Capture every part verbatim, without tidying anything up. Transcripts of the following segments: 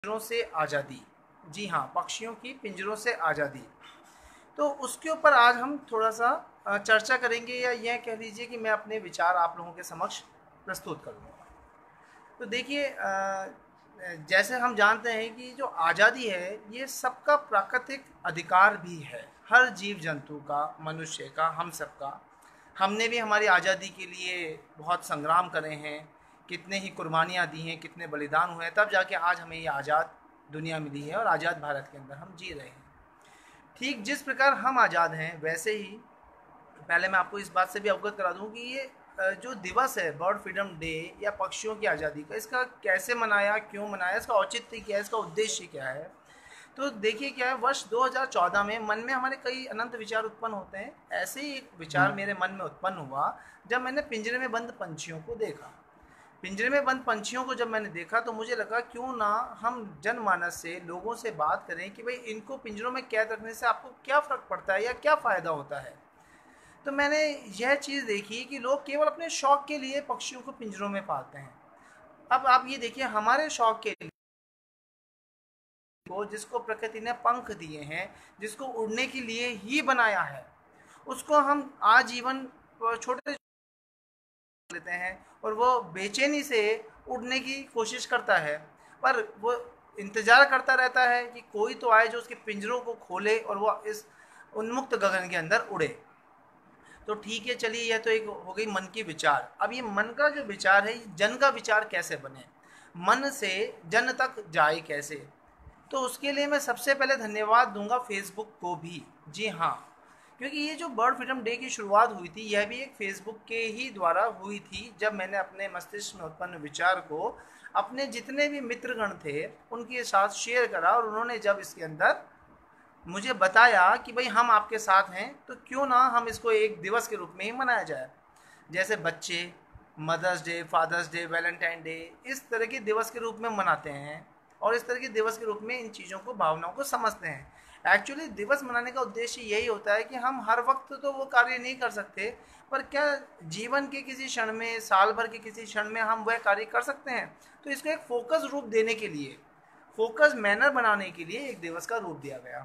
पिंजरों से आज़ादी। जी हाँ, पक्षियों की पिंजरों से आज़ादी। तो उसके ऊपर आज हम थोड़ा-सा अ, चर्चा करेंगे, या यह कह लीजिए कि मैं अपने विचार आप लोगों के समक्ष प्रस्तुत करूँगा। तो देखिए, अ, अ, जैसे हम जानते हैं कि जो आज़ादी है, ये सबका प्राकृतिक अधिकार भी है। हर जीव-जंतु का, मनुष्य का, हम सबका। हमने भी हमारी आज़ादी के लिए बहुत संग्राम करे हैं, कितने ही कुर्बानियाँ दी हैं, कितने बलिदान हुए हैं, तब जाके आज हमें ये आज़ाद दुनिया मिली है और आज़ाद भारत के अंदर हम जी रहे हैं। ठीक जिस प्रकार हम आज़ाद हैं, वैसे ही पहले मैं आपको इस बात से भी अवगत करा दूं कि ये अ, जो दिवस है बर्ड फ्रीडम डे या पक्षियों की आज़ादी का, इसका कैसे मनाया, क्यों मनाया, इसका औचित्य क्या है, इसका उद्देश्य क्या है। तो देखिए क्या है, वर्ष दो हज़ार चौदह में मन में हमारे कई अनंत विचार उत्पन्न होते हैं। ऐसे ही एक विचार मेरे मन में उत्पन्न हुआ जब मैंने पिंजरे में बंद पंछियों को देखा। पिंजरे में बंद पंछियों को जब मैंने देखा तो मुझे लगा क्यों ना हम जनमानस से, लोगों से बात करें कि भाई इनको पिंजरों में कैद रखने से आपको क्या फ़र्क पड़ता है या क्या फ़ायदा होता है। तो मैंने यह चीज़ देखी कि लोग केवल अपने शौक के लिए पक्षियों को पिंजरों में पालते हैं। अब आप ये देखिए, हमारे शौक के लिए को जिसको प्रकृति ने पंख दिए हैं, जिसको उड़ने के लिए ही बनाया है, उसको हम आजीवन छोटे लेते हैं और वो बेचैनी से उड़ने की कोशिश करता है, पर वो इंतज़ार करता रहता है कि कोई तो आए जो उसके पिंजरों को खोले और वो इस उन्मुक्त गगन के अंदर उड़े। तो ठीक है, चलिए, यह तो एक हो गई मन की विचार। अब ये मन का जो विचार है, जन का विचार कैसे बने, मन से जन तक जाए कैसे। तो उसके लिए मैं सबसे पहले धन्यवाद दूंगा फेसबुक को भी। जी हाँ, क्योंकि ये जो बर्ड फ्रीडम डे की शुरुआत हुई थी, यह भी एक फेसबुक के ही द्वारा हुई थी, जब मैंने अपने मस्तिष्क में उत्पन्न विचार को अपने जितने भी मित्रगण थे उनके साथ शेयर करा, और उन्होंने जब इसके अंदर मुझे बताया कि भाई हम आपके साथ हैं, तो क्यों ना हम इसको एक दिवस के रूप में ही मनाया जाए। जैसे बच्चे mother's day, father's day, Valentine day इस तरह के दिवस के रूप में मनाते हैं, और इस तरह के दिवस के रूप में इन चीज़ों को, भावनाओं को समझते हैं। एक्चुअली दिवस मनाने का उद्देश्य यही होता है कि हम हर वक्त तो वो कार्य नहीं कर सकते, पर क्या जीवन के किसी क्षण में, साल भर के किसी क्षण में हम वह कार्य कर सकते हैं। तो इसको एक फोकस रूप देने के लिए, फोकस मैनर बनाने के लिए एक दिवस का रूप दिया गया।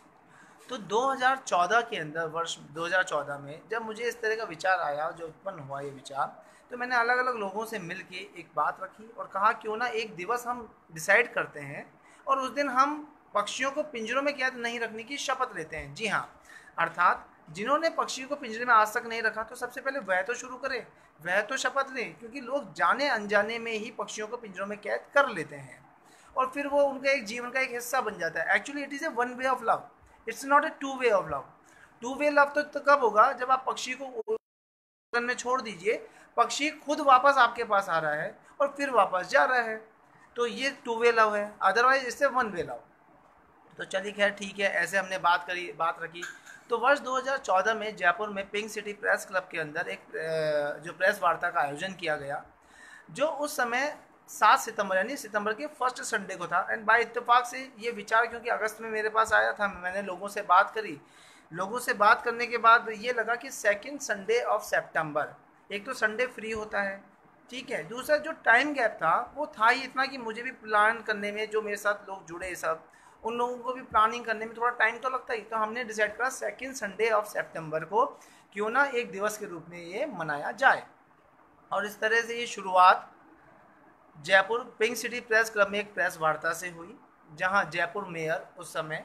तो दो हज़ार चौदह के अंदर, वर्ष दो हज़ार चौदह में जब मुझे इस तरह का विचार आया, जो उत्पन्न हुआ ये विचार, तो मैंने अलग अलग लोगों से मिल के एक बात रखी और कहा क्यों ना एक दिवस हम डिसाइड करते हैं और उस दिन हम पक्षियों को पिंजरों में कैद नहीं रखने की शपथ लेते हैं। जी हाँ, अर्थात जिन्होंने पक्षियों को पिंजरे में आज तक नहीं रखा, तो सबसे पहले वह तो शुरू करें, वह तो शपथ लें, क्योंकि लोग जाने अनजाने में ही पक्षियों को पिंजरों में कैद कर लेते हैं और फिर वो उनका एक जीवन का एक हिस्सा बन जाता है। Actually it is a one way of love, it's not a two way of love. Two way love तो, तो कब होगा, जब आप पक्षी को उड़ान में छोड़ दीजिए, पक्षी खुद वापस आपके पास आ रहा है और फिर वापस जा रहा है, तो ये टू वे लव है। अदरवाइज इससे वन वे लव। तो चलिए, खैर ठीक है, ऐसे हमने बात करी, बात रखी। तो वर्ष दो हज़ार चौदह में जयपुर में पिंक सिटी प्रेस क्लब के अंदर एक जो प्रेस वार्ता का आयोजन किया गया, जो उस समय सात सितंबर यानी सितंबर के फर्स्ट संडे को था। एंड बाय इत्तेफाक से ये विचार, क्योंकि अगस्त में मेरे पास आया था, मैंने लोगों से बात करी, लोगों से बात करने के बाद ये लगा कि सेकंड संडे ऑफ सितंबर, एक तो संडे फ्री होता है, ठीक है, दूसरा जो टाइम गैप था वो था ही इतना कि मुझे भी प्लान करने में, जो मेरे साथ लोग जुड़े सब, उन लोगों को भी प्लानिंग करने में थोड़ा टाइम तो लगता ही। तो हमने डिसाइड करा सेकंड संडे ऑफ सितंबर को क्यों ना एक दिवस के रूप में ये मनाया जाए। और इस तरह से ये शुरुआत Jaipur pink city press club में एक प्रेस वार्ता से हुई, जहां जयपुर मेयर उस समय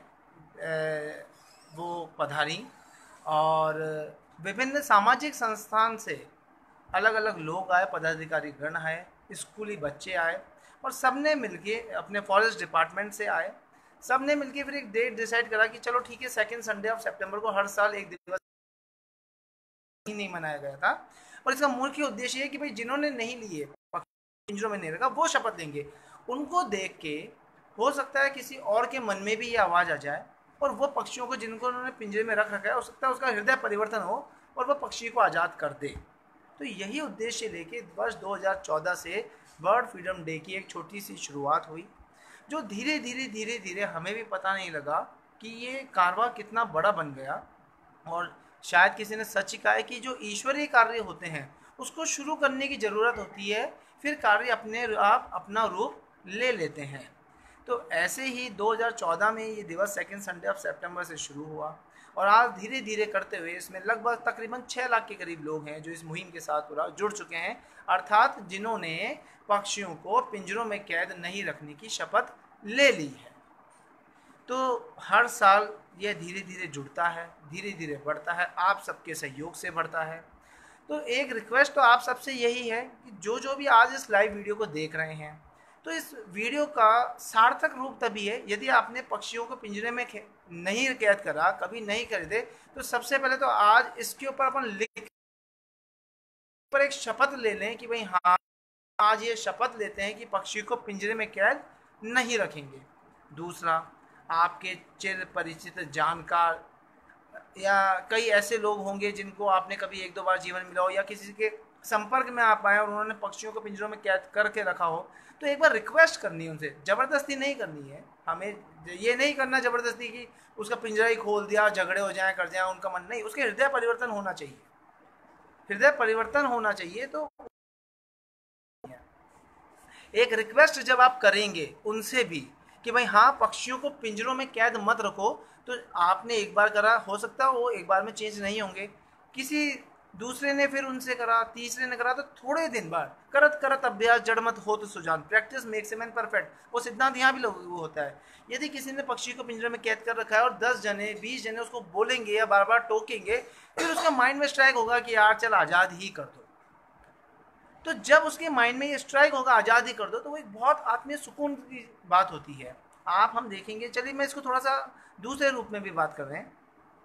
वो पधारी और विभिन्न सामाजिक संस्थान से अलग अलग लोग आए, पदाधिकारी गण आए, स्कूली बच्चे आए, और सब ने मिलके, अपने फॉरेस्ट डिपार्टमेंट से आए, सब ने मिलके फिर एक डेट डिसाइड करा कि चलो ठीक है, सेकेंड संडे ऑफ सितंबर को हर साल एक दिवस ही नहीं मनाया गया था। और इसका मुख्य उद्देश्य है कि भाई जिन्होंने नहीं लिए, पिंजरों में नहीं रखा, वो शपथ लेंगे। उनको देख के हो सकता है किसी और के मन में भी ये आवाज़ आ जाए और वो पक्षियों को, जिनको उन्होंने पिंजरे में रख रखा है, हो सकता है उसका हृदय परिवर्तन हो और वो पक्षी को आज़ाद कर दे। तो यही उद्देश्य लेके वर्ष दो हज़ार चौदह से बर्ड फ्रीडम डे की एक छोटी सी शुरुआत हुई, जो धीरे धीरे धीरे धीरे हमें भी पता नहीं लगा कि ये कारवा कितना बड़ा बन गया। और शायद किसी ने सच कहा है कि जो ईश्वरीय कार्य होते हैं उसको शुरू करने की ज़रूरत होती है, फिर कार्य अपने आप अपना रूप ले लेते हैं। तो ऐसे ही दो हज़ार चौदह में ये दिवस सेकेंड संडे ऑफ सितंबर से शुरू हुआ और आज धीरे धीरे करते हुए इसमें लगभग तकरीबन छः लाख के करीब लोग हैं जो इस मुहिम के साथ पूरा जुड़ चुके हैं, अर्थात जिन्होंने पक्षियों को पिंजरों में कैद नहीं रखने की शपथ ले ली है। तो हर साल यह धीरे धीरे जुड़ता है, धीरे धीरे बढ़ता है, आप सबके सहयोग से बढ़ता है। तो एक रिक्वेस्ट तो आप सबसे यही है कि जो जो भी आज इस लाइव वीडियो को देख रहे हैं, तो इस वीडियो का सार्थक रूप तभी है यदि आपने पक्षियों को पिंजरे में नहीं कैद करा, कभी नहीं खरीदे, तो सबसे पहले तो आज इसके ऊपर अपन लिख पर एक शपथ ले लें कि भाई हाँ, आज ये शपथ लेते हैं कि पक्षी को पिंजरे में कैद नहीं रखेंगे। दूसरा, आपके चिर परिचित जानकार या कई ऐसे लोग होंगे जिनको आपने कभी एक दो बार जीवन मिला हो या किसी के संपर्क में आप आए और उन्होंने पक्षियों को पिंजरों में कैद करके रखा हो, तो एक बार रिक्वेस्ट करनी है उनसे, ज़बरदस्ती नहीं करनी है। हमें ये नहीं करना ज़बरदस्ती कि उसका पिंजरा ही खोल दिया, झगड़े हो जाएं, कर जाएं, उनका मन नहीं, उसके हृदय परिवर्तन होना चाहिए, हृदय परिवर्तन होना चाहिए। तो एक रिक्वेस्ट जब आप करेंगे उनसे भी कि भाई हाँ, पक्षियों को पिंजरों में कैद मत रखो, तो आपने एक बार करा, हो सकता है वो एक बार में चेंज नहीं होंगे, किसी दूसरे ने फिर उनसे करा, तीसरे ने करा, तो थोड़े दिन बाद करत करत अभ्यास जड़ मत हो तो Sujan, practice makes a man perfect, वो सिद्धांत यहाँ भी लागू होता है। यदि किसी ने पक्षी को पिंजरे में कैद कर रखा है और दस जने बीस जने उसको बोलेंगे या बार बार टोकेंगे, फिर उसका माइंड में स्ट्राइक होगा कि यार चल आज़ाद ही कर दो। तो जब उसके माइंड में ये स्ट्राइक होगा आज़ाद ही कर दो, तो वो एक बहुत आत्मीय सुकून की बात होती है। आप हम देखेंगे, चलिए मैं इसको थोड़ा सा दूसरे रूप में भी बात कर रहे हैं,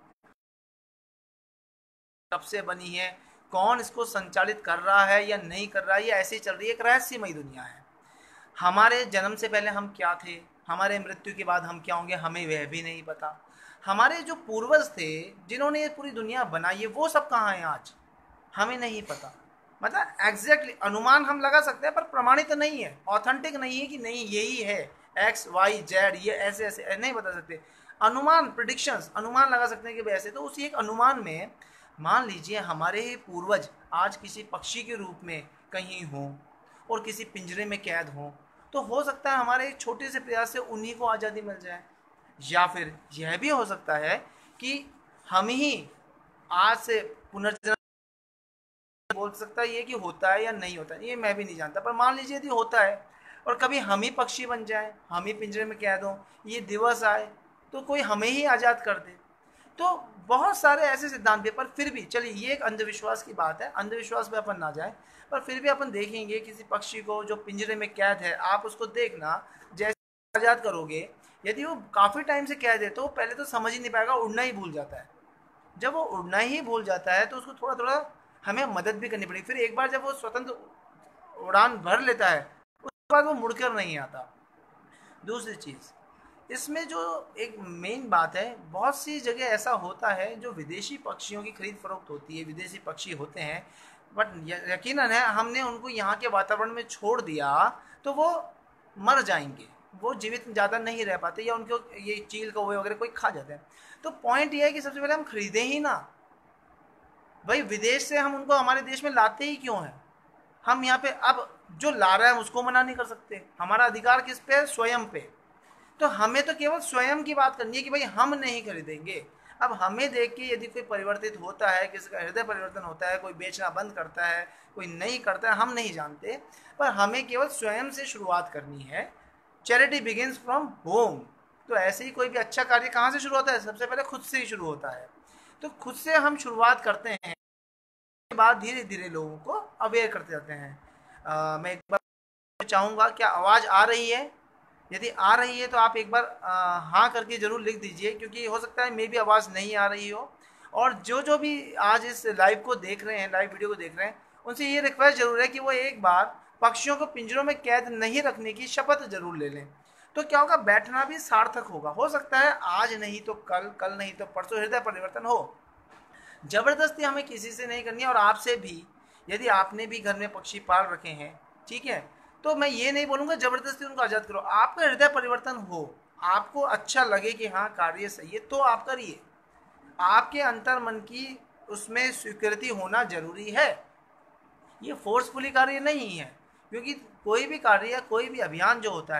कब से बनी है, कौन इसको संचालित कर रहा है या नहीं कर रहा है, या ऐसे ही चल रही है, एक रहस्यमयी दुनिया है। हमारे जन्म से पहले हम क्या थे, हमारे मृत्यु के बाद हम क्या होंगे, हमें वह भी नहीं पता। हमारे जो पूर्वज थे जिन्होंने ये पूरी दुनिया बनाई है, वो सब कहाँ हैं आज, हमें नहीं पता। मतलब एग्जैक्टली अनुमान हम लगा सकते हैं पर प्रमाणित नहीं है, ऑथेंटिक नहीं है कि नहीं यही है एक्स वाई जेड, ये ऐसे ऐसे नहीं बता सकते। अनुमान, प्रिडिक्शंस, अनुमान लगा सकते हैं कि ऐसे। तो उसी एक अनुमान में मान लीजिए हमारे ही पूर्वज आज किसी पक्षी के रूप में कहीं हों और किसी पिंजरे में कैद हों, तो हो सकता है हमारे एक छोटे से प्रयास से उन्हीं को आज़ादी मिल जाए। या फिर यह भी हो सकता है कि हम ही आज से पुनर्जन्म, बोल सकता है ये कि होता है या नहीं होता है, ये मैं भी नहीं जानता, पर मान लीजिए यदि होता है और कभी हम ही पक्षी बन जाए, हम ही पिंजरे में कैद हों, ये दिवस आए तो कोई हमें ही आज़ाद कर दे। तो बहुत सारे ऐसे सिद्धांत भी, पर फिर भी चलिए ये एक अंधविश्वास की बात है, अंधविश्वास पे अपन ना जाए, पर फिर भी अपन देखेंगे किसी पक्षी को जो पिंजरे में कैद है, आप उसको देखना, जैसे आज़ाद करोगे, यदि वो काफ़ी टाइम से कैद है तो पहले तो समझ ही नहीं पाएगा, उड़ना ही भूल जाता है। जब वो उड़ना ही भूल जाता है तो उसको थोड़ा थोड़ा हमें मदद भी करनी पड़ेगी। फिर एक बार जब वो स्वतंत्र उड़ान भर लेता है उसके बाद वो मुड़कर नहीं आता। दूसरी चीज़, इसमें जो एक मेन बात है, बहुत सी जगह ऐसा होता है जो विदेशी पक्षियों की खरीद फरोख्त होती है, विदेशी पक्षी होते हैं, बट यकीनन है हमने उनको यहाँ के वातावरण में छोड़ दिया तो वो मर जाएंगे, वो जीवित ज़्यादा नहीं रह पाते, या उनको ये चील कौवे वगैरह कोई खा जाते हैं। तो पॉइंट ये है कि सबसे पहले हम खरीदें ही ना, भाई विदेश से हम उनको हमारे देश में लाते ही क्यों हैं। हम यहाँ पे अब जो ला रहा है उसको मना नहीं कर सकते, हमारा अधिकार किस पे है, स्वयं पे। तो हमें तो केवल स्वयं की बात करनी है कि भाई हम नहीं खरीदेंगे। अब हमें देख के यदि कोई परिवर्तित होता है, किसी का हृदय परिवर्तन होता है, कोई बेचना बंद करता है, कोई नहीं करता है, हम नहीं जानते, पर हमें केवल स्वयं से शुरुआत करनी है। Charity begins from home. तो ऐसे ही कोई भी अच्छा कार्य कहाँ से शुरू होता है, सबसे पहले खुद से ही शुरू होता है। तो खुद से हम शुरुआत करते हैं, के बाद धीरे धीरे लोगों को अवेयर करते जाते हैं। आ, मैं एक बार चाहूँगा, क्या आवाज़ आ रही है? यदि आ रही है तो आप एक बार आ, हाँ करके ज़रूर लिख दीजिए, क्योंकि हो सकता है मे भी आवाज़ नहीं आ रही हो। और जो जो भी आज इस लाइव को देख रहे हैं, लाइव वीडियो को देख रहे हैं, उनसे ये रिक्वेस्ट ज़रूर है कि वो एक बार पक्षियों को पिंजरों में कैद नहीं रखने की शपथ जरूर ले लें। तो क्या होगा, बैठना भी सार्थक होगा। हो सकता है आज नहीं तो कल, कल नहीं तो परसों हृदय परिवर्तन हो। ज़बरदस्ती हमें किसी से नहीं करनी है। और आपसे भी, यदि आपने भी घर में पक्षी पाल रखे हैं, ठीक है, तो मैं ये नहीं बोलूँगा ज़बरदस्ती उनको आज़ाद करो। आपका हृदय परिवर्तन हो, आपको अच्छा लगे कि हाँ कार्य सही है, तो आप करिए। आपके अंतर मन की उसमें स्वीकृति होना जरूरी है। ये फोर्सफुली कार्य नहीं है, क्योंकि कोई भी कार्य या कोई भी अभियान जो होता है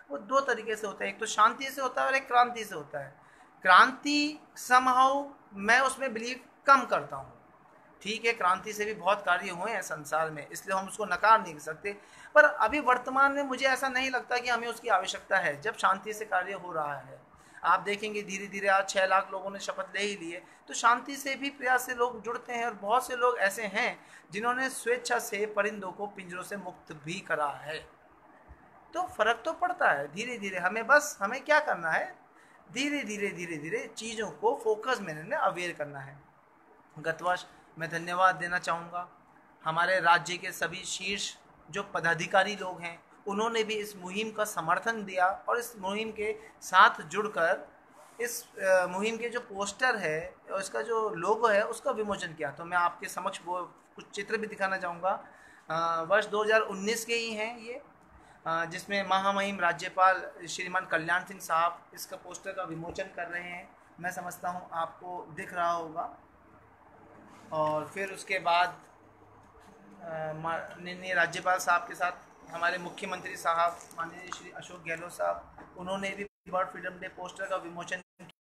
वो दो तरीके से होता है, एक तो शांति से होता है और एक क्रांति से होता है। क्रांति समहाउ मैं उसमें बिलीव कम करता हूँ। ठीक है, क्रांति से भी बहुत कार्य हुए हैं संसार में, इसलिए हम उसको नकार नहीं कर सकते, पर अभी वर्तमान में मुझे ऐसा नहीं लगता कि हमें उसकी आवश्यकता है जब शांति से कार्य हो रहा है। आप देखेंगे धीरे धीरे आज छः लाख लोगों ने शपथ ले ही लिए, तो शांति से भी प्रयास से लोग जुड़ते हैं, और बहुत से लोग ऐसे हैं जिन्होंने स्वेच्छा से परिंदों को पिंजरों से मुक्त भी करा है। तो फर्क तो पड़ता है धीरे धीरे, हमें बस हमें क्या करना है, धीरे धीरे धीरे धीरे चीज़ों को फोकस में अवेयर करना है। गत वर्ष मैं धन्यवाद देना चाहूँगा हमारे राज्य के सभी शीर्ष जो पदाधिकारी लोग हैं, उन्होंने भी इस मुहिम का समर्थन दिया और इस मुहिम के साथ जुड़कर इस मुहिम के जो पोस्टर है और इसका जो लोगो है उसका विमोचन किया। तो मैं आपके समक्ष वो कुछ चित्र भी दिखाना चाहूँगा। वर्ष दो हज़ार उन्नीस के ही हैं ये, जिसमें महामहिम राज्यपाल श्रीमान कल्याण सिंह साहब इसका पोस्टर का विमोचन कर रहे हैं। मैं समझता हूँ आपको दिख रहा होगा। और फिर उसके बाद माननीय राज्यपाल साहब के साथ हमारे मुख्यमंत्री साहब माननीय श्री अशोक गहलोत साहब, उन्होंने भी बर्ड फ्रीडम डे पोस्टर का विमोचन किया।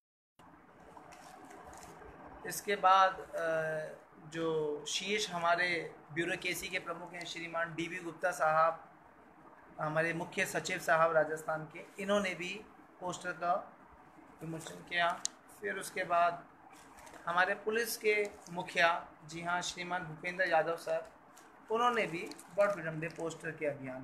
इसके बाद जो शीर्ष हमारे ब्यूरोक्रेसी के प्रमुख हैं श्रीमान डी वी गुप्ता साहब, हमारे मुख्य सचिव साहब राजस्थान के, इन्होंने भी पोस्टर का विमोचन किया। फिर उसके बाद हमारे पुलिस के मुखिया, जी हाँ, श्रीमान भूपेंद्र यादव सर, उन्होंने भी बर्ड फ्रीडम डे पोस्टर के अभियान।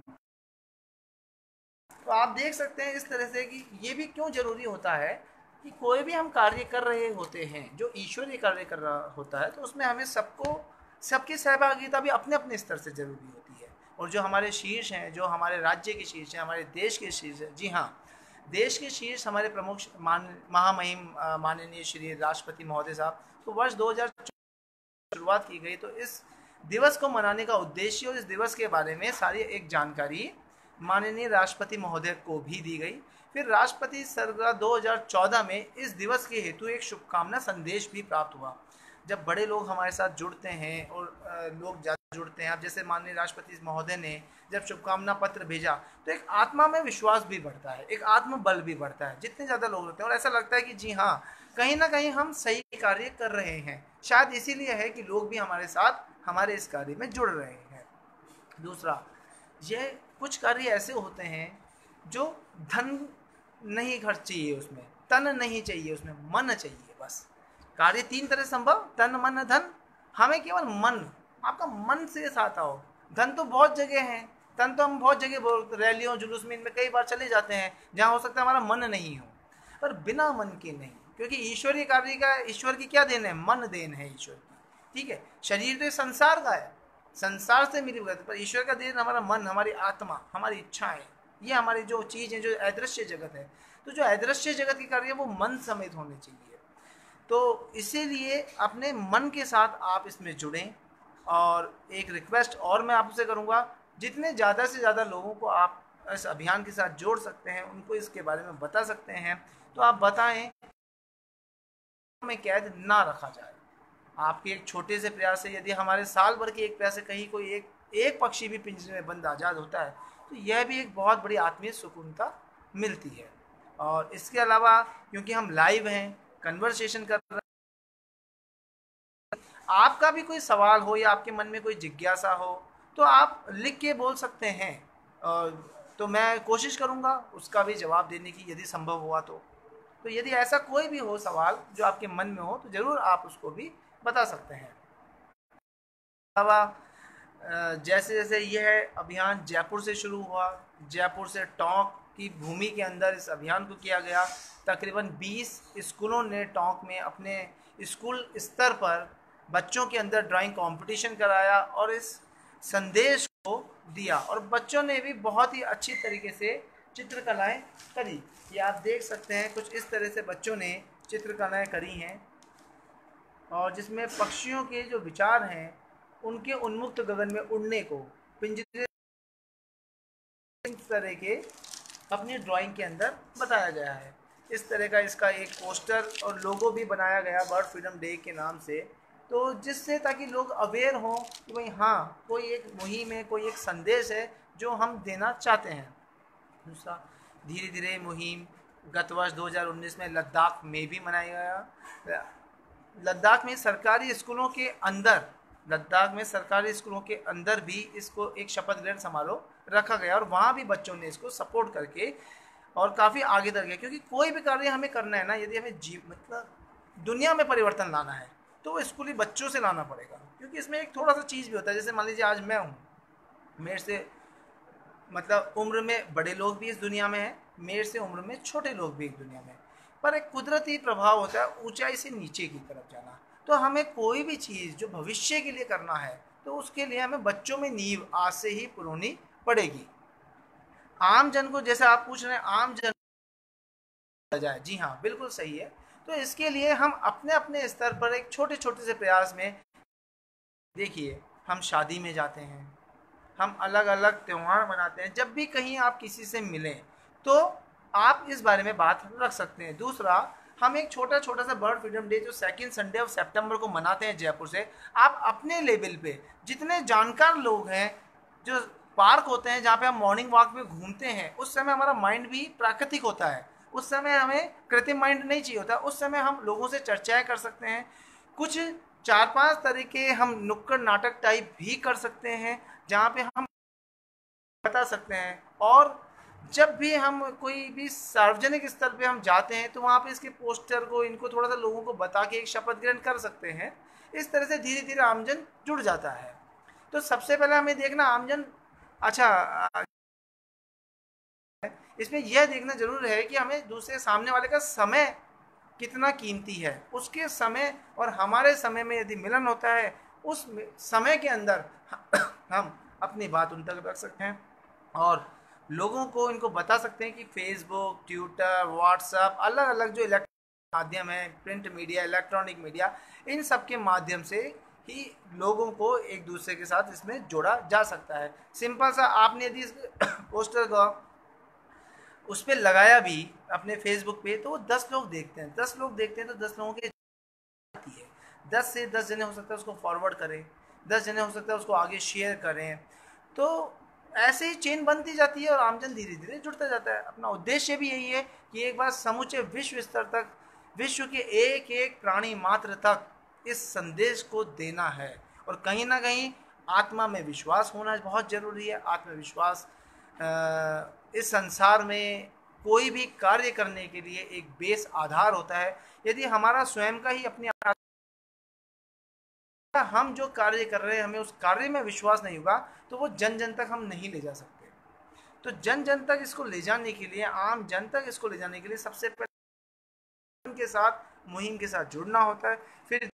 तो आप देख सकते हैं इस तरह से कि ये भी क्यों जरूरी होता है कि कोई भी हम कार्य कर रहे होते हैं जो ईश्वरीय कार्य कर रहा होता है, तो उसमें हमें सबको सबकी सहभागिता भी अपने अपने स्तर से जरूरी होती है। और जो हमारे शीर्ष हैं, जो हमारे राज्य के शीर्ष हैं, हमारे देश के शीर्ष हैं, जी हाँ, देश के शीर्ष हमारे प्रमुख मान महामहिम माननीय श्री राष्ट्रपति महोदय साहब, तो वर्ष दो हज़ार शुरुआत की गई। तो इस दिवस को मनाने का उद्देश्य और इस दिवस के बारे में सारी एक जानकारी माननीय राष्ट्रपति महोदय को भी दी गई। फिर राष्ट्रपति सरकार दो हज़ार चौदह में इस दिवस के हेतु एक शुभकामना संदेश भी प्राप्त हुआ। जब बड़े लोग हमारे साथ जुड़ते हैं और लोग ज़्यादा जुड़ते हैं, अब जैसे माननीय राष्ट्रपति महोदय ने जब शुभकामना पत्र भेजा, तो एक आत्मा में विश्वास भी बढ़ता है, एक आत्मबल भी बढ़ता है जितने ज़्यादा लोग होते हैं, और ऐसा लगता है कि जी हाँ, कहीं ना कहीं हम सही कार्य कर रहे हैं। शायद इसीलिए है कि लोग भी हमारे साथ हमारे इस कार्य में जुड़ रहे हैं। दूसरा, ये कुछ कार्य ऐसे होते हैं जो धन नहीं खर्च चाहिए, उसमें तन नहीं चाहिए, उसमें मन चाहिए। बस कार्य तीन तरह संभव, तन मन धन। हमें केवल मन, आपका मन से साथ आओ। धन तो बहुत जगह है, तन तो हम बहुत जगह रैलियों जुलूस में इनमें कई बार चले जाते हैं जहाँ हो सकता है हमारा मन नहीं हो, पर बिना मन के नहीं, क्योंकि ईश्वरीय कार्य का, ईश्वर की क्या देन है, मन देन है ईश्वर की। ठीक है, शरीर तो संसार का है, संसार से मिली हुई, पर ईश्वर का देन हमारा मन, हमारी आत्मा, हमारी इच्छाएं, ये हमारी जो चीज़ है, जो अदृश्य जगत है। तो जो अदृश्य जगत की कार्य है वो मन समेत होने चाहिए। तो इसीलिए अपने मन के साथ आप इसमें जुड़ें। और एक रिक्वेस्ट और मैं आपसे करूँगा, जितने ज़्यादा से ज़्यादा लोगों को आप इस अभियान के साथ जोड़ सकते हैं, उनको इसके बारे में बता सकते हैं, तो आप बताएं, में कैद ना रखा जाए। आपके एक छोटे से प्रयास से, यदि हमारे साल भर के एक प्रयास से कहीं कोई एक एक पक्षी भी पिंजरे में बंद आज़ाद होता है, तो यह भी एक बहुत बड़ी आत्मीय सुकूनता मिलती है। और इसके अलावा क्योंकि हम लाइव हैं, कन्वर्सेशन कर रहे हैं, आपका भी कोई सवाल हो या आपके मन में कोई जिज्ञासा हो, तो आप लिख के बोल सकते हैं, और तो मैं कोशिश करूँगा उसका भी जवाब देने की, यदि संभव हुआ तो। तो यदि ऐसा कोई भी हो सवाल जो आपके मन में हो, तो ज़रूर आप उसको भी बता सकते हैं। अलावा जैसे जैसे यह अभियान जयपुर से शुरू हुआ, जयपुर से टोंक की भूमि के अंदर इस अभियान को किया गया। तकरीबन बीस स्कूलों ने टोंक में अपने स्कूल स्तर पर बच्चों के अंदर ड्राइंग कंपटीशन कराया और इस संदेश को दिया, और बच्चों ने भी बहुत ही अच्छी तरीके से चित्रकलाएं करी। ये आप देख सकते हैं, कुछ इस तरह से बच्चों ने चित्रकलाएं करी हैं, और जिसमें पक्षियों के जो विचार हैं उनके उन्मुक्त गगन में उड़ने को पिंजरे इस तरह के अपनी ड्राइंग के अंदर बताया गया है। इस तरह का इसका एक पोस्टर और लोगो भी बनाया गया बर्ड फ्रीडम डे के नाम से, तो जिससे ताकि लोग अवेयर हों कि भाई हाँ, कोई एक मुहिम है, कोई एक संदेश है जो हम देना चाहते हैं। दूसरा, धीरे धीरे मुहिम गत वर्ष दो हज़ार उन्नीस में लद्दाख में भी मनाया गया। लद्दाख में सरकारी स्कूलों के अंदर लद्दाख में सरकारी स्कूलों के अंदर भी इसको एक शपथ ग्रहण समारोह रखा गया और वहाँ भी बच्चों ने इसको सपोर्ट करके और काफ़ी आगे तक गए, क्योंकि कोई भी कार्य हमें करना है ना, यदि हमें जी मतलब दुनिया में परिवर्तन लाना है तो वो स्कूली बच्चों से लाना पड़ेगा, क्योंकि इसमें एक थोड़ा सा चीज़ भी होता है। जैसे मान लीजिए आज मैं हूँ, मेरे से मतलब उम्र में बड़े लोग भी इस दुनिया में हैं, मेरे से उम्र में छोटे लोग भी इस दुनिया में, पर एक कुदरती प्रभाव होता है ऊंचाई से नीचे की तरफ जाना। तो हमें कोई भी चीज़ जो भविष्य के लिए करना है तो उसके लिए हमें बच्चों में नींव आज से ही पुरोनी पड़ेगी। आम जन को, जैसे आप पूछ रहे हैं आम जन जाए, जी हाँ बिल्कुल सही है। तो इसके लिए हम अपने अपने स्तर पर एक छोटे छोटे से प्रयास में, देखिए हम शादी में जाते हैं, हम अलग अलग त्यौहार मनाते हैं, जब भी कहीं आप किसी से मिलें तो आप इस बारे में बात रख सकते हैं। दूसरा, हम एक छोटा छोटा सा बर्ड फ्रीडम डे जो सेकेंड संडे ऑफ सितंबर को मनाते हैं जयपुर से, आप अपने लेवल पे जितने जानकार लोग हैं, जो पार्क होते हैं जहाँ पे हम मॉर्निंग वॉक में घूमते हैं, उस समय हमारा माइंड भी प्राकृतिक होता है, उस समय हमें कृत्रिम माइंड नहीं चाहिए होता, उस समय हम लोगों से चर्चाएं कर सकते हैं। कुछ चार पांच तरीके हम नुक्कड़ नाटक टाइप भी कर सकते हैं जहाँ पे हम बता सकते हैं। और जब भी हम कोई भी सार्वजनिक स्तर पे हम जाते हैं तो वहाँ पे इसके पोस्टर को, इनको थोड़ा सा लोगों को बता के एक शपथ ग्रहण कर सकते हैं। इस तरह से धीरे धीरे आमजन जुड़ जाता है। तो सबसे पहले हमें देखना आमजन, अच्छा इसमें यह देखना जरूर है कि हमें दूसरे सामने वाले का समय कितना कीमती है, उसके समय और हमारे समय में यदि मिलन होता है, उस समय के अंदर हम अपनी बात उन तक रख सकते हैं और लोगों को इनको बता सकते हैं कि फेसबुक, ट्विटर, व्हाट्सएप, अलग अलग जो इलेक्ट्रॉनिक माध्यम है, प्रिंट मीडिया, इलेक्ट्रॉनिक मीडिया, इन सब के माध्यम से ही लोगों को एक दूसरे के साथ इसमें जोड़ा जा सकता है। सिंपल सा आपने यदि इस पोस्टर को उस पर लगाया भी अपने फेसबुक पे, तो वो दस लोग देखते हैं, दस लोग देखते हैं तो दस लोगों की है, दस से दस जने हो सकता है उसको फॉरवर्ड करें, दस जने हो सकता है उसको आगे शेयर करें, तो ऐसे ही चेन बनती जाती है और आमजन धीरे धीरे जुड़ता जाता है। अपना उद्देश्य भी यही है कि एक बार समूचे विश्व स्तर तक, विश्व के एक एक प्राणी मात्र तक इस संदेश को देना है। और कहीं ना कहीं आत्मा में विश्वास होना बहुत जरूरी है। आत्मविश्वास इस संसार में कोई भी कार्य करने के लिए एक बेस आधार होता है। यदि हमारा स्वयं का ही अपने हम जो कार्य कर रहे हैं हमें उस कार्य में विश्वास नहीं होगा तो वो जन जन तक हम नहीं ले जा सकते। तो जन जन तक इसको ले जाने के लिए, आम जन तक इसको ले जाने के लिए सबसे पहले उनके साथ, मुहिम के साथ जुड़ना होता है। फिर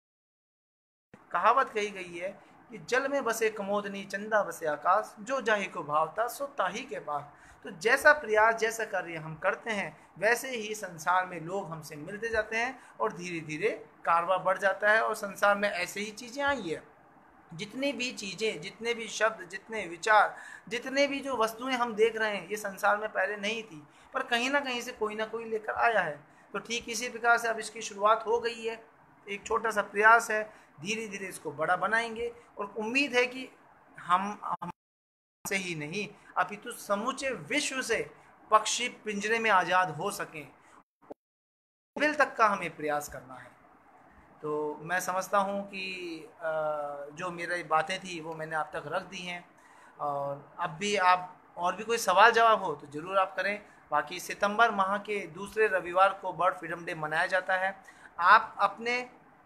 कहावत कही गई है कि जल में बसे कमोदनी, चंदा बसे आकाश, जो जाहि को भावता सो ताही के पास। तो जैसा प्रयास, जैसा कार्य हम करते हैं, वैसे ही संसार में लोग हमसे मिलते जाते हैं और धीरे धीरे कारवा बढ़ जाता है। और संसार में ऐसे ही चीज़ें आई है, जितनी भी चीज़ें, जितने भी शब्द, जितने विचार, जितने भी जो वस्तुएं हम देख रहे हैं, ये संसार में पहले नहीं थी, पर कहीं ना कहीं से कोई ना कोई लेकर आया है। तो ठीक इसी प्रकार से अब इसकी शुरुआत हो गई है, एक छोटा सा प्रयास है, धीरे धीरे इसको बड़ा बनाएंगे और उम्मीद है कि हम, हम से ही नहीं अपितु समूचे विश्व से पक्षी पिंजरे में आज़ाद हो सकें, लेवल तक का हमें प्रयास करना है। तो मैं समझता हूँ कि जो मेरी बातें थी वो मैंने आप तक रख दी हैं, और अब भी आप और भी कोई सवाल जवाब हो तो ज़रूर आप करें। बाकी सितंबर माह के दूसरे रविवार को बर्ड फ्रीडम डे मनाया जाता है। आप अपने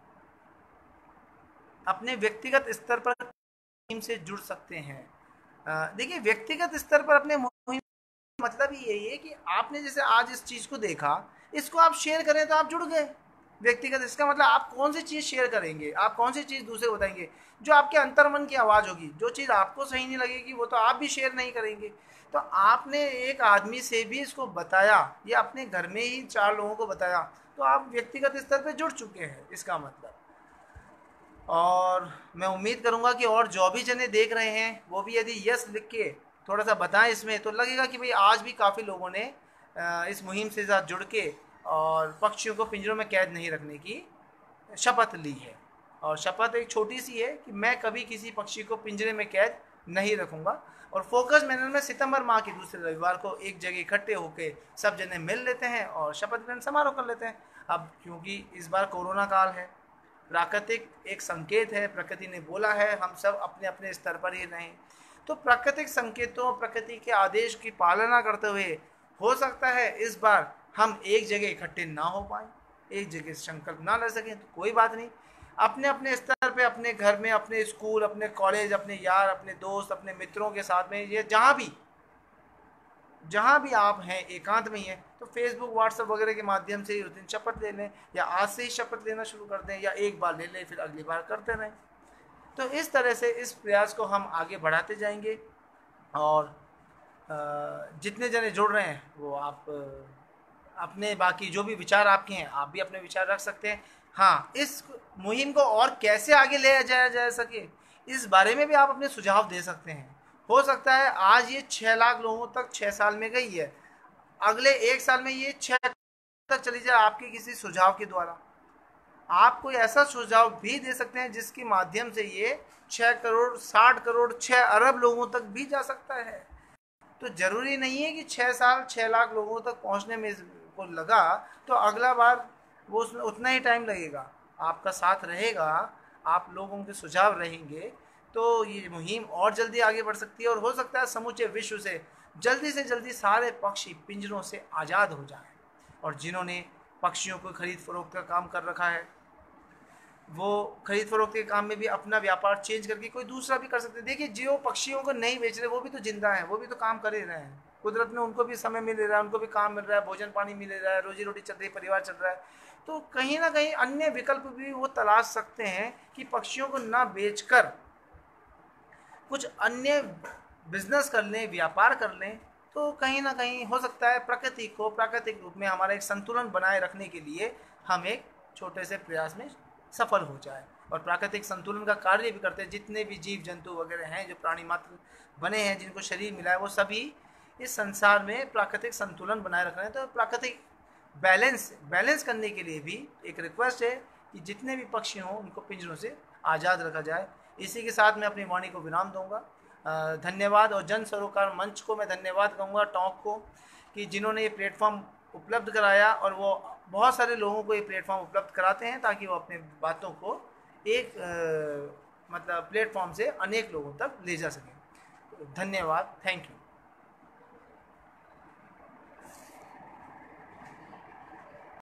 अपने व्यक्तिगत स्तर पर मुहिम से जुड़ सकते हैं। देखिए, व्यक्तिगत स्तर पर अपने मुहिम मतलब ही यही है कि आपने जैसे आज इस चीज़ को देखा, इसको आप शेयर करें तो आप जुड़ गए। व्यक्तिगत, इसका मतलब आप कौन सी चीज़ शेयर करेंगे, आप कौन सी चीज़ दूसरे को बताएंगे, जो आपके अंतर्मन की आवाज़ होगी। जो चीज़ आपको सही नहीं लगेगी वो तो आप भी शेयर नहीं करेंगे। तो आपने एक आदमी से भी इसको बताया या अपने घर में ही चार लोगों को बताया, तो आप व्यक्तिगत स्तर पर जुड़ चुके हैं, इसका मतलब। और मैं उम्मीद करूंगा कि और जो भी जने देख रहे हैं वो भी यदि यस लिख के थोड़ा सा बताएं इसमें, तो लगेगा कि भाई आज भी काफ़ी लोगों ने इस मुहिम से साथ जुड़ के और पक्षियों को पिंजरों में कैद नहीं रखने की शपथ ली है। और शपथ एक छोटी सी है कि मैं कभी किसी पक्षी को पिंजरे में कैद नहीं रखूँगा। और फोकस मैनर में सितंबर माह के दूसरे रविवार को एक जगह इकट्ठे होकर सब जने मिल लेते हैं और शपथ ग्रहण समारोह कर लेते हैं। अब क्योंकि इस बार कोरोना काल है, प्राकृतिक एक संकेत है, प्रकृति ने बोला है हम सब अपने अपने स्तर पर ही रहें, तो प्राकृतिक संकेतों, प्रकृति के आदेश की पालना करते हुए हो सकता है इस बार हम एक जगह इकट्ठे ना हो पाए, एक जगह संकल्प ना ले सकें, तो कोई बात नहीं, अपने अपने स्तर पे, अपने घर में, अपने स्कूल, अपने कॉलेज, अपने यार, अपने दोस्त, अपने मित्रों के साथ में, ये जहाँ भी जहाँ भी आप हैं एकांत में ही हैं, तो फेसबुक, व्हाट्सएप वगैरह के माध्यम से उस दिन शपथ ले लें, या आज से ही शपथ लेना शुरू कर दें, या एक बार ले लें फिर अगली बार करते रहें। तो इस तरह से इस प्रयास को हम आगे बढ़ाते जाएंगे। और जितने जने जुड़ रहे हैं वो आप अपने बाकी जो भी विचार आपके हैं, आप भी अपने विचार रख सकते हैं। हाँ, इस मुहिम को और कैसे आगे ले जाया जा सके, इस बारे में भी आप अपने सुझाव दे सकते हैं। हो सकता है आज ये छः लाख लोगों तक छः साल में गई है, अगले एक साल में ये छः तक चली जाए आपके किसी सुझाव के द्वारा। आप कोई ऐसा सुझाव भी दे सकते हैं जिसके माध्यम से ये छः करोड़, साठ करोड़, छः अरब लोगों तक भी जा सकता है। तो जरूरी नहीं है कि छः साल छः लाख लोगों तक पहुंचने में को लगा तो अगला बार वो उसमें उतना ही टाइम लगेगा। आपका साथ रहेगा, आप लोगों के सुझाव रहेंगे, तो ये मुहिम और जल्दी आगे बढ़ सकती है। और हो सकता है समूचे विश्व से जल्दी से जल्दी सारे पक्षी पिंजरों से आज़ाद हो जाएं। और जिन्होंने पक्षियों को खरीद फरोख्त का काम कर रखा है, वो खरीद फरोख्त के काम में भी अपना व्यापार चेंज करके कोई दूसरा भी कर सकते हैं। देखिए, जो पक्षियों को नहीं बेच रहे वो भी तो जिंदा हैं, वो भी तो काम कर ही रहे हैं। कुदरत में उनको भी समय मिल रहा है, उनको भी काम मिल रहा है, भोजन पानी मिल रहा है, रोजी रोटी चल रही है, परिवार चल रहा है। तो कहीं ना कहीं अन्य विकल्प भी वो तलाश सकते हैं कि पक्षियों को ना बेचकर कुछ अन्य बिजनेस कर लें, व्यापार कर लें। तो कहीं ना कहीं हो सकता है प्रकृति को प्राकृतिक रूप में हमारा एक संतुलन बनाए रखने के लिए हम एक छोटे से प्रयास में सफल हो जाए। और प्राकृतिक संतुलन का कार्य भी करते हैं। जितने भी जीव जंतु वगैरह हैं, जो प्राणी मात्र बने हैं, जिनको शरीर मिला है, वो सभी इस संसार में प्राकृतिक संतुलन बनाए रख रहे हैं। तो प्राकृतिक बैलेंस बैलेंस करने के लिए भी एक रिक्वेस्ट है कि जितने भी पक्षी हों उनको पिंजरों से आज़ाद रखा जाए। इसी के साथ मैं अपनी वाणी को विराम दूंगा। धन्यवाद। और जन सरोकार मंच को मैं धन्यवाद कहूँगा, टॉक को, कि जिन्होंने ये प्लेटफॉर्म उपलब्ध कराया। और वो बहुत सारे लोगों को ये प्लेटफॉर्म उपलब्ध कराते हैं ताकि वो अपने बातों को एक आ, मतलब प्लेटफॉर्म से अनेक लोगों तक ले जा सकें। धन्यवाद, थैंक यू।